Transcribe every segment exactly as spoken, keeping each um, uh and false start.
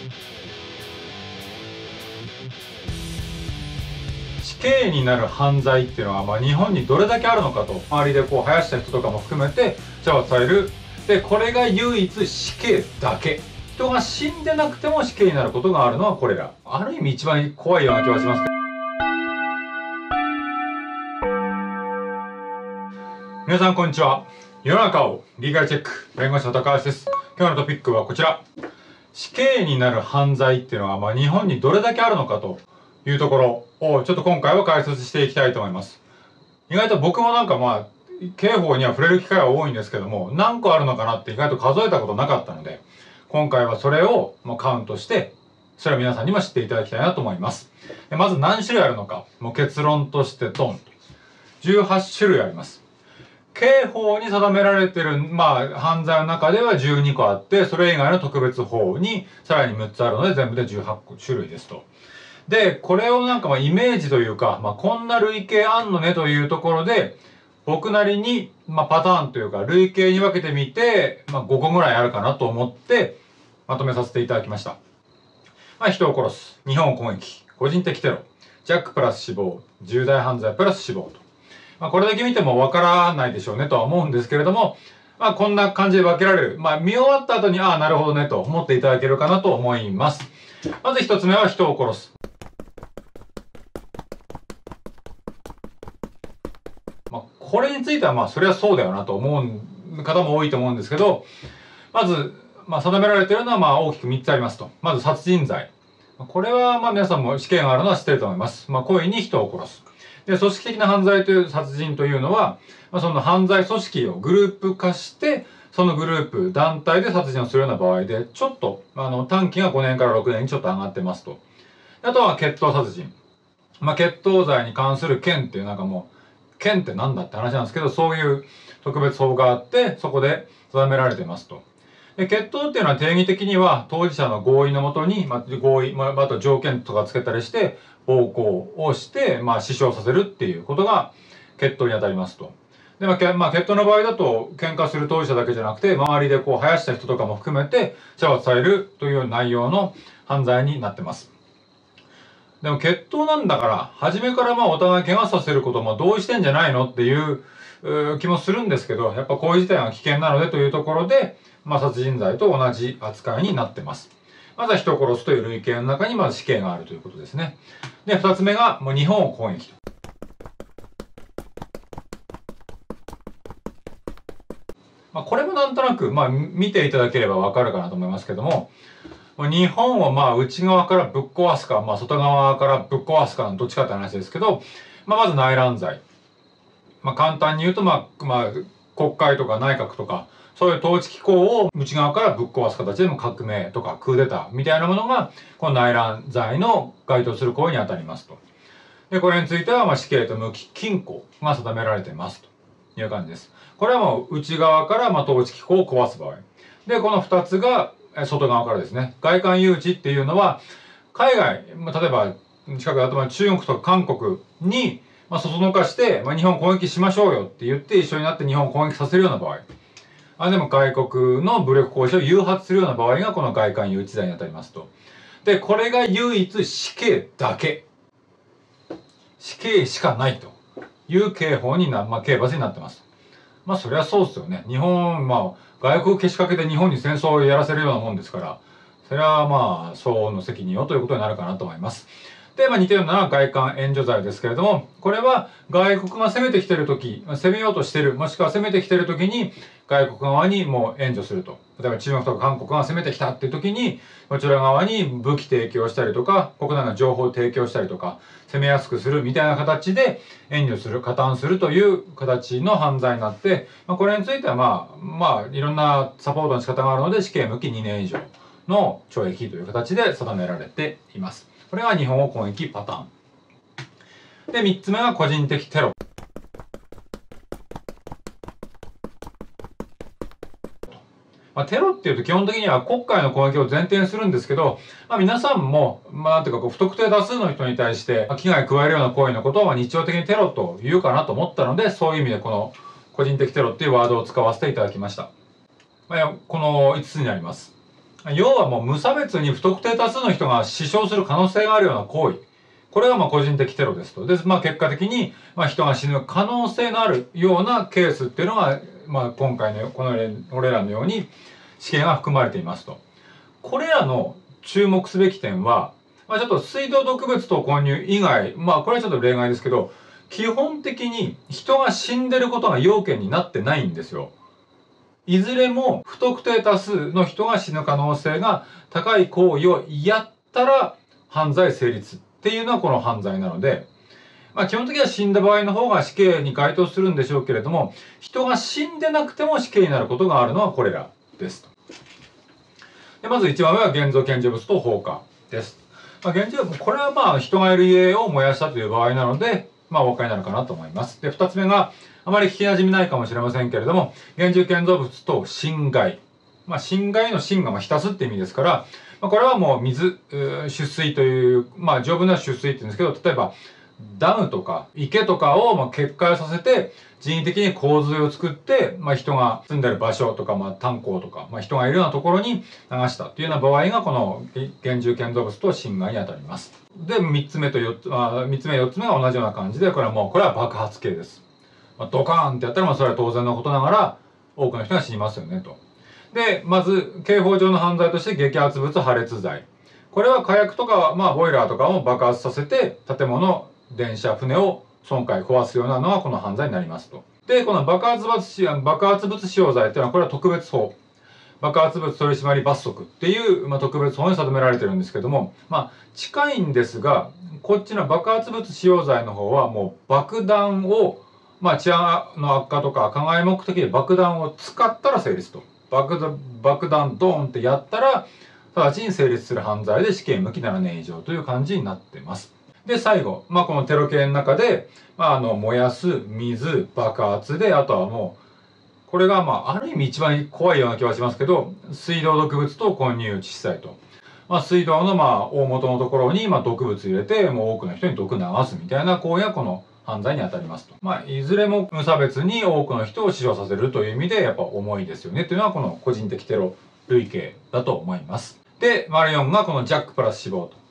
死刑になる犯罪っていうのは、まあ、日本にどれだけあるのかと、周りでこう生やした人とかも含めて調査される。でこれが唯一死刑だけ。人が死んでなくても死刑になることがあるのはこれら。ある意味一番怖いような気はしますけど。皆さんこんにちは。世の中をリーガルチェック、弁護士の高橋です。今日のトピックはこちら。死刑になる犯罪っていうのは、まあ、日本にどれだけあるのかというところをちょっと今回は解説していきたいと思います。意外と僕もなんかまあ刑法には触れる機会は多いんですけども、何個あるのかなって意外と数えたことなかったので、今回はそれをもうカウントしてそれを皆さんにも知っていただきたいなと思います。でまず何種類あるのか、もう結論としてドンとじゅうはち種類あります。刑法に定められている、まあ、犯罪の中ではじゅうにこあって、それ以外の特別法にさらにむっつあるので全部でじゅうはち種類ですと。でこれをなんかまあイメージというか、まあ、こんな類型あんのねというところで僕なりに、まあ、パターンというか類型に分けてみて、まあ、ごこぐらいあるかなと思ってまとめさせていただきました。まあ、人を殺す、日本を攻撃、個人的テロ、ジャックプラス死亡、重大犯罪プラス死亡と。まあ、これだけ見てもわからないでしょうねとは思うんですけれども、まあ、こんな感じで分けられる。まあ、見終わった後に、ああ、なるほどねと思っていただけるかなと思います。まず一つ目は人を殺す。まあ、これについては、まあ、それはそうだよなと思う方も多いと思うんですけど、まず、まあ、定められているのは、まあ、大きくみっつありますと。まず、殺人罪。これは、まあ、皆さんも死刑があるのは知っていると思います。まあ、故意に人を殺す。で、組織的な犯罪という殺人というのは、まあ、その犯罪組織をグループ化して、そのグループ、団体で殺人をするような場合で、ちょっと、あの、短期がごねんからろくねんにちょっと上がってますと。あとは、決闘殺人。まあ、決闘罪に関する剣っていう、なんかもう、剣ってなんだって話なんですけど、そういう特別法があって、そこで定められてますと。で、決闘っていうのは定義的には、当事者の合意のもとに、まあ、合意、まあ、あと条件とかつけたりして、暴行をして、まあ、死傷させるっていうことが決闘にあたりますと。で、まあ、まあ、決闘の場合だと、喧嘩する当事者だけじゃなくて、周りでこう、生やした人とかも含めて、処罰されるという内容の犯罪になってます。でも、決闘なんだから、初めからまあ、お互い怪我させることも同意してんじゃないのっていう気もするんですけど、やっぱ行為自体が危険なのでというところで、まあ、殺人罪と同じ扱いになってます。まずは人を殺すという類型の中にまず死刑があるということですね。で、二つ目が、もう日本を攻撃と。まあ、これもなんとなく、まあ、見ていただければわかるかなと思いますけども、日本をまあ内側からぶっ壊すか、まあ、外側からぶっ壊すかのどっちかって話ですけど、まあ、まず内乱罪。まあ、簡単に言うと、まあ、まあ、国会とか内閣とか、そういう統治機構を内側からぶっ壊す形でも革命とかクーデターみたいなものが、この内乱罪の該当する行為にあたりますと。で、これについては、まあ、死刑と無期禁錮が定められていますという感じです。これはもう内側から、まあ、統治機構を壊す場合。で、この二つが、外側からですね。外観誘致っていうのは、海外、まあ、例えば、近くだと、まあ、中国とか韓国に、まあ、そそのかして、まあ、日本攻撃しましょうよって言って一緒になって日本を攻撃させるような場合。あでも外国の武力行使を誘発するような場合がこの外観誘致罪にあたりますと。で、これが唯一死刑だけ。死刑しかないという刑法にな、まあ、刑罰になってます。まあそりゃそうですよね。日本、まあ外国けしかけて日本に戦争をやらせるようなもんですから、それはまあ相応の責任をということになるかなと思います。で、まあ似たような外観援助罪ですけれども、これは外国が攻めてきてるとき、攻めようとしてる、もしくは攻めてきてるときに外国側にもう援助すると。例えば中国とか韓国が攻めてきたっていうときに、こちら側に武器提供したりとか、国内の情報を提供したりとか、攻めやすくするみたいな形で援助する、加担するという形の犯罪になって、まあ、これについてはまあ、まあ、いろんなサポートの仕方があるので、死刑無期にねん以上の懲役という形で定められています。これが日本を攻撃パターン。で、三つ目が個人的テロ。まあ、テロっていうと基本的には国家への攻撃を前提にするんですけど、まあ、皆さんも、まあ、なんていうかこう不特定多数の人に対して危害を加えるような行為のことを日常的にテロと言うかなと思ったので、そういう意味でこの個人的テロっていうワードを使わせていただきました。まあ、このいつつになります。 要はもう無差別に不特定多数の人が死傷する可能性があるような行為。これがまあ個人的テロですと。で、まあ結果的にまあ人が死ぬ可能性のあるようなケースっていうのが、まあ今回のこの俺らのように死刑が含まれていますと。これらの注目すべき点は、まあ、ちょっと水道毒物等混入以外、まあこれはちょっと例外ですけど、基本的に人が死んでることが要件になってないんですよ。いずれも不特定多数の人が死ぬ可能性が高い行為をやったら犯罪成立っていうのはこの犯罪なので、まあ基本的には死んだ場合の方が死刑に該当するんでしょうけれども、人が死んでなくても死刑になることがあるのはこれらですと。でまずいちばんめは現像建築物と放火です。まあ、現状これはまあ人がいる家を燃やしたという場合なので、まあお分かりになるかなと思います。で、ふたつめが、あまり聞き馴染みないかもしれませんけれども、現住建造物と侵害。まあ、侵害の侵がまあ浸すって意味ですから、まあ、これはもう水、出水という、まあ丈夫な出水って言うんですけど、例えば、ダムとか池とかをまあ決壊させて人為的に洪水を作って、まあ、人が住んでる場所とか、まあ、炭鉱とか、まあ、人がいるようなところに流したというような場合がこの現住建造物と侵害にあたります。でみっつめとよっつ、あみっつめよっつめが同じような感じで、これはもうこれは爆発系です。まあ、ドカーンってやったらまあそれは当然のことながら多くの人が死にますよねと。でまず刑法上の犯罪として激発物破裂罪。これは火薬とか、まあ、ボイラーとかを爆発させて建物電車、船を損壊、壊すようなのはこの犯罪になりますと。で、この爆発物使用、爆発物使用罪っていうのはこれは特別法。爆発物取締罰則っていう、まあ、特別法に定められてるんですけども、まあ、近いんですが、こっちの爆発物使用罪の方はもう爆弾を、まあ、治安の悪化とか加害目的で爆弾を使ったら成立と。爆弾、爆弾ドーンってやったら、直ちに成立する犯罪で死刑無期ななねん以上という感じになっています。で、最後、まあ、このテロ系の中で、まあ、あの、燃やす、水、爆発で、あとはもう、これが、まあ、ある意味一番怖いような気はしますけど、水道毒物と混入致死罪と。まあ、水道の、まあ、大元のところに、まあ、毒物入れて、もう多くの人に毒流すみたいな行為がこの犯罪に当たりますと。まあ、いずれも無差別に多くの人を死傷させるという意味で、やっぱ重いですよね。というのは、この個人的テロ類型だと思います。で、丸よんがこのジャックプラス死亡と。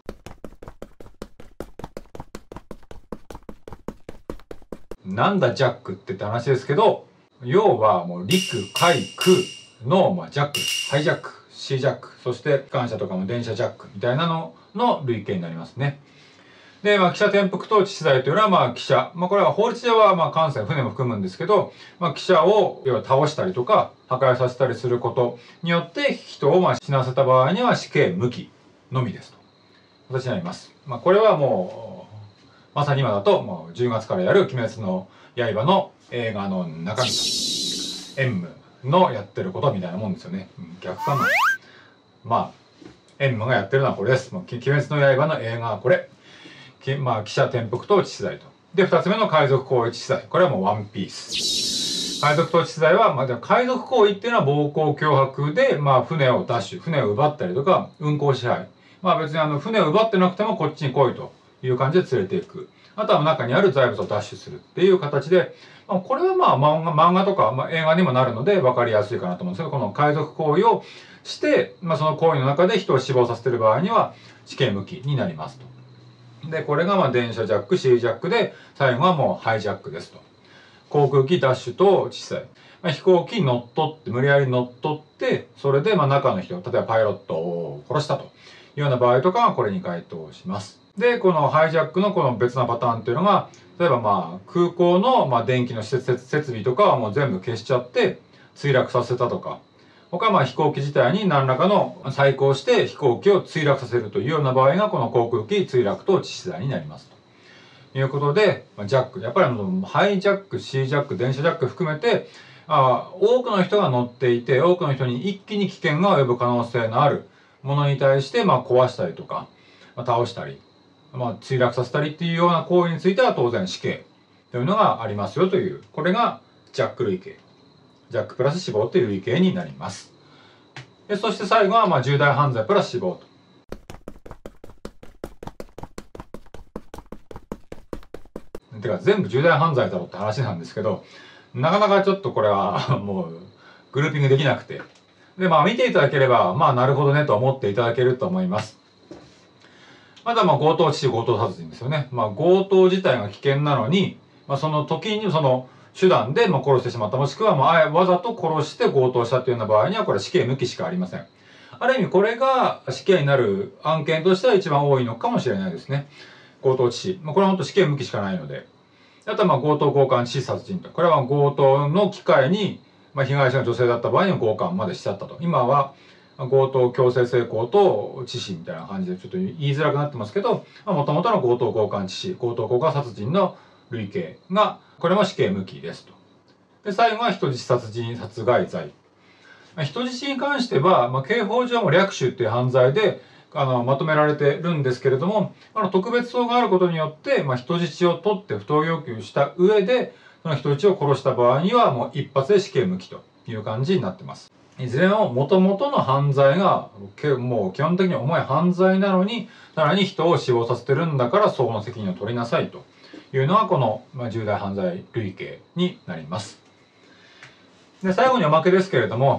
なんだジャックってって話ですけど、要はもう陸、海、空の、まあ、ジャック、ハイジャック、シージャック、そして機関車とかも電車ジャックみたいなのの類型になりますね。で、まあ、汽車転覆と致死罪というのは、まあ、汽車。まあ、これは法律では、まあ、艦船、船も含むんですけど、まあ、汽車を、要は倒したりとか、破壊させたりすることによって、人を、まあ、死なせた場合には死刑無期のみですと。形になります。まあ、これはもう、まさに今だと、もうじゅうがつからやる鬼滅の刃の映画の中身、エンムのやってることみたいなもんですよね。うん、逆かな。まあ、エンムがやってるのはこれです。もう鬼滅の刃の映画はこれ。まあ、汽車転覆と致死罪と。で、二つ目の海賊行為致死罪。これはもうワンピース。海賊と致死罪は、まあ、海賊行為っていうのは暴行脅迫で、まあ、船を奪取、船を奪ったりとか、運航支配。まあ、別にあの、船を奪ってなくてもこっちに来いという感じで連れていく。あとは中にある財物を奪取するっていう形で、まあ、これはまあ漫画、漫画とか、まあ、映画にもなるので分かりやすいかなと思うんですけど、この海賊行為をして、まあ、その行為の中で人を死亡させている場合には死刑無期になりますと。で、これがまあ電車ジャック、シージャックで、最後はもうハイジャックですと。航空機ダッシュと致死罪。まあ、飛行機に乗っ取って、無理やり乗っ取って、それでまあ中の人、例えばパイロットを殺したというような場合とかはこれに該当します。で、このハイジャックのこの別なパターンっていうのが、例えばまあ空港のまあ電気の施設、設備とかはもう全部消しちゃって墜落させたとか、他はまあ飛行機自体に何らかの細工をして飛行機を墜落させるというような場合がこの航空機墜落と致死罪になりますということで、ジャック、やっぱりあのハイジャック、シージャック、電車ジャック含めて、あ多くの人が乗っていて、多くの人に一気に危険が及ぶ可能性のあるものに対してまあ壊したりとか、まあ、倒したり、まあ、墜落させたりっていうような行為については当然死刑というのがありますよという、これがジャック類型。ジャックプラス死亡という類型になります。でそして最後はまあ重大犯罪プラス死亡と。てか全部重大犯罪だろうって話なんですけど、なかなかちょっとこれはもうグルーピングできなくて、 で、まあ見ていただければ、まあなるほどねと思っていただけると思います。まだまあ強盗致死、強盗殺人ですよね。まあ強盗自体が危険なのに、まあその時にその手段でまあ殺してしまった。もしくはまあわざと殺して強盗したというような場合には、これ死刑無期しかありません。ある意味これが死刑になる案件としては一番多いのかもしれないですね。強盗致死。まあこれは本当死刑無期しかないので。あとはまあ強盗強姦致死殺人と。これは強盗の機会に、まあ被害者が女性だった場合には強姦までしちゃったと。今は強盗強制性交と致死みたいな感じでちょっと言いづらくなってますけど、もともとの強盗強姦致死、強盗強姦殺人の類型が、これも死刑無期ですと。で、最後は人質殺人殺害罪。人質に関しては、まあ、刑法上も略取っていう犯罪で、あの、まとめられてるんですけれども、あの、特別法があることによって、まあ、人質を取って不当要求した上で、その人質を殺した場合には、もう一発で死刑無期という感じになってます。いずれも元々の犯罪が、もう基本的に重い犯罪なのに、さらに人を死亡させてるんだから、相応の責任を取りなさいというのが、この、まあ、重大犯罪類型になります。で、最後におまけですけれども、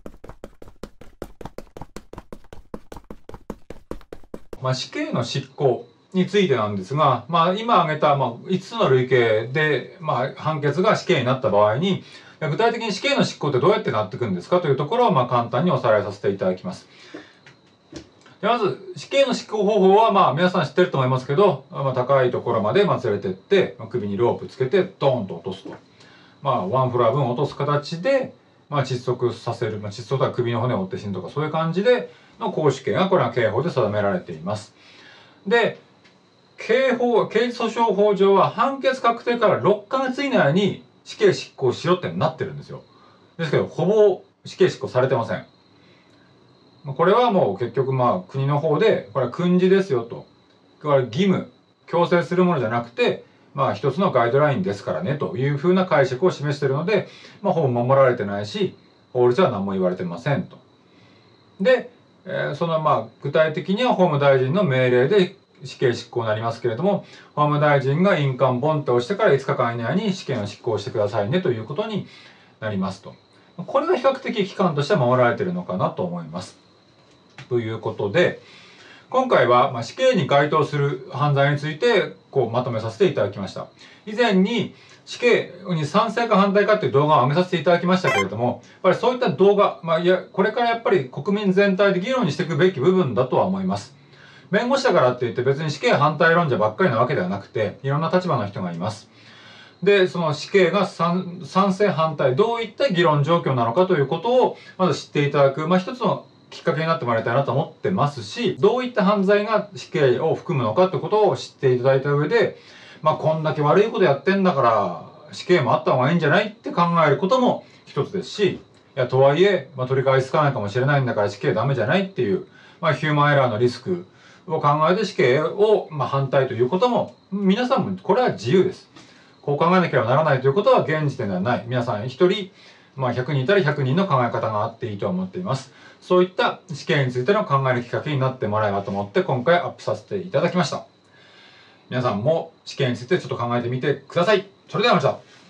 まあ、死刑の執行についてなんですが、まあ、今挙げた、まあ、いつつの類型で、まあ、判決が死刑になった場合に、具体的に死刑の執行ってどうやってなっていくんですかというところを、まあ、簡単におさらいさせていただきます。でまず、死刑の執行方法は、まあ、皆さん知ってると思いますけど、まあ、高いところまで、まあ、連れてって、まあ、首にロープつけて、ドーンと落とすと。まあ、ワンフロア分落とす形で、まあ、窒息させる。まあ、窒息とは首の骨を折って死ぬとか、そういう感じでの絞首刑が、これは刑法で定められています。で、刑法、刑事訴訟法上は判決確定からろっかげつ以内に死刑執行しろってなってるんですよ。ですけど、ほぼ死刑執行されてません。これはもう結局まあ国の方で、これは訓示ですよと。これは義務、強制するものじゃなくて、まあ一つのガイドラインですからねというふうな解釈を示しているので、まあほぼ守られてないし、法律は何も言われてませんと。で、えー、そのまあ具体的には法務大臣の命令で死刑執行になりますけれども、法務大臣が印鑑ボンって押してからいつかかん以内に死刑の執行をしてくださいねということになりますと。これが比較的期間としては守られているのかなと思います。ということで、今回はまあ死刑に該当する犯罪についてこうまとめさせていただきました。以前に死刑に賛成か反対かっていう動画を上げさせていただきましたけれども、やっぱりそういった動画、まあ、いや、これからやっぱり国民全体で議論にしていくべき部分だとは思います。弁護士だからって言って別に死刑反対論者ばっかりなわけではなくて、いろんな立場の人がいます。で、その死刑が賛成反対、どういった議論状況なのかということをまず知っていただく、まあ一つのきっかけになってもらいたいなと思ってますし、どういった犯罪が死刑を含むのかということを知っていただいた上で、まあこんだけ悪いことやってんだから死刑もあった方がいいんじゃないって考えることも一つですし、いや、とはいえ、まあ、取り返しつかないかもしれないんだから死刑ダメじゃないっていう、まあヒューマンエラーのリスクを考えて死刑をまあ反対ということも、皆さんもこれは自由です。こう考えなければならないということは現時点ではない。皆さん一人、まあひゃくにんいたらひゃくにんの考え方があっていいと思っています。そういった死刑についての考えるきっかけになってもらえばと思って今回アップさせていただきました。皆さんも死刑についてちょっと考えてみてください。それではまた。